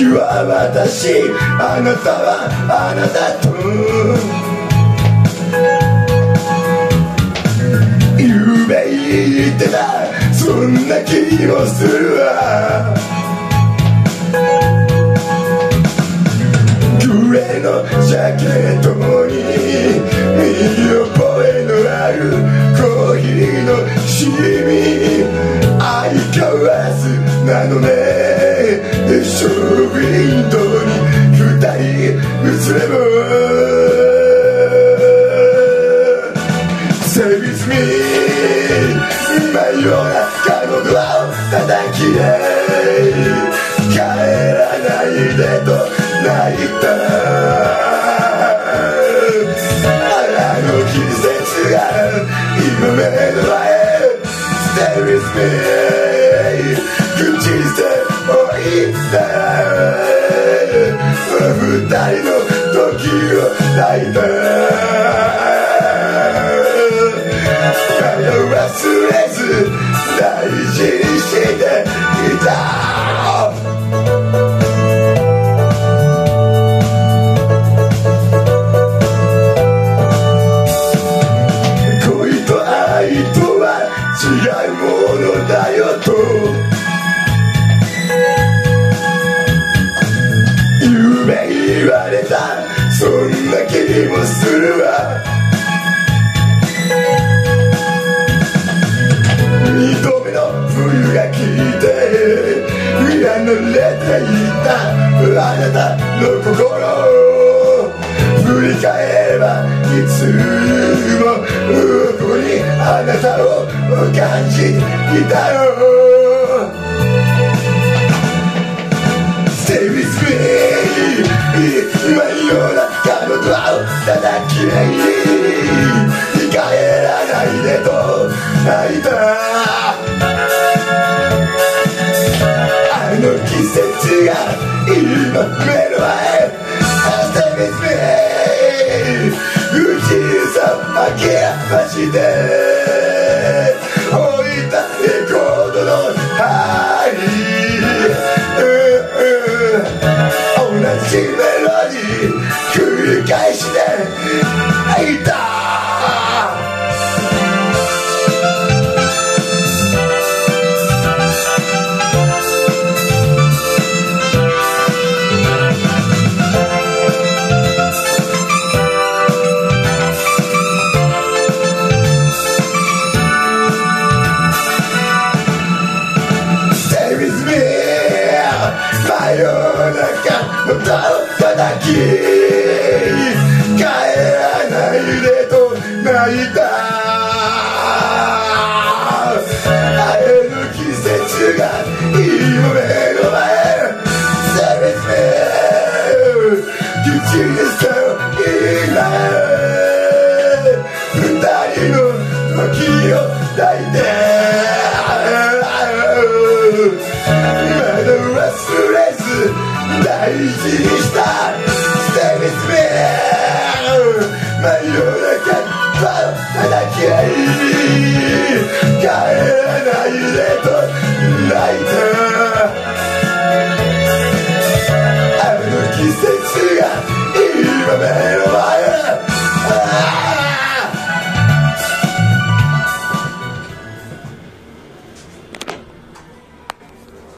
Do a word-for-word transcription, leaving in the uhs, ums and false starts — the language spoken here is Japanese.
君は私、あなたはあなたと夢言ってた、そんな気もするわ。グレーのジャケットに見覚えのあるコーヒーのシミ、相変わらずなのね。ショーウィンドウに二人映れば Stay with me、 真夜中のドアを叩きで帰らないでと泣いた。あの季節が今目の前 Stay with me、 口しておいた二人の時を抱いた。まだ忘れず大事にしていた。恋と愛とは違うものだよと夢言われた、そんな気もするわ。二度目の冬が来てやのれていたあなたの心を振り返ればいつもここにあなたを感じいたよ。Stay with me、 真夜中のドアを叩き帰らないでと泣いた。あの季節が今目の前 Stay with me、 口さ開けまして置いたレコードの針、同じメロディー繰り返していた。真夜中のドアを叩き帰らないでと泣いた。あの季節が今目の前 Stay with me、 口にしていない二人の時を抱いて忘れず大事にした Stay with me、 真夜中は叩き合い帰らないでと泣いた。